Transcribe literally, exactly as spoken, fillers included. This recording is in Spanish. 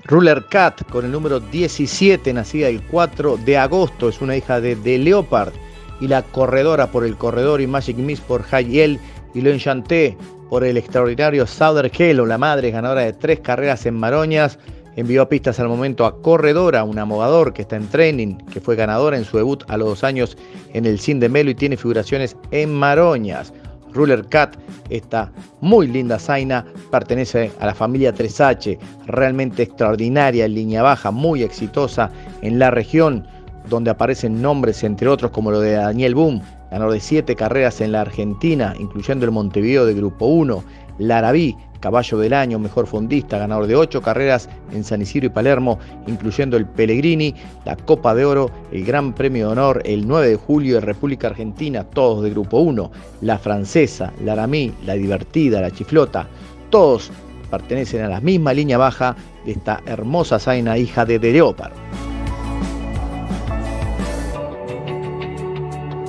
Ruler Cat con el número diecisiete, nacida el cuatro de agosto, es una hija de The Leopard. Y la corredora por el corredor y Magic Miss por Hayel y Lo Enchanté por el extraordinario Southern Hello. La madre, ganadora de tres carreras en Maroñas, envió a pistas al momento a Corredora, un amogador que está en training, que fue ganadora en su debut a los dos años en el Cin de Melo y tiene figuraciones en Maroñas. Ruler Cat, esta muy linda zaina, pertenece a la familia tres hache, realmente extraordinaria en línea baja, muy exitosa en la región, donde aparecen nombres entre otros como lo de Daniel Boom, ganador de siete carreras en la Argentina, incluyendo el Montevideo de Grupo uno, Larabí, caballo del año, mejor fondista, ganador de ocho carreras en San Isidro y Palermo, incluyendo el Pellegrini, la Copa de Oro, el Gran Premio de Honor el nueve de julio de República Argentina, todos de Grupo uno, la Francesa, Laramí, la Divertida, la Chiflota, todos pertenecen a la misma línea baja de esta hermosa zaina, hija de The Leopard.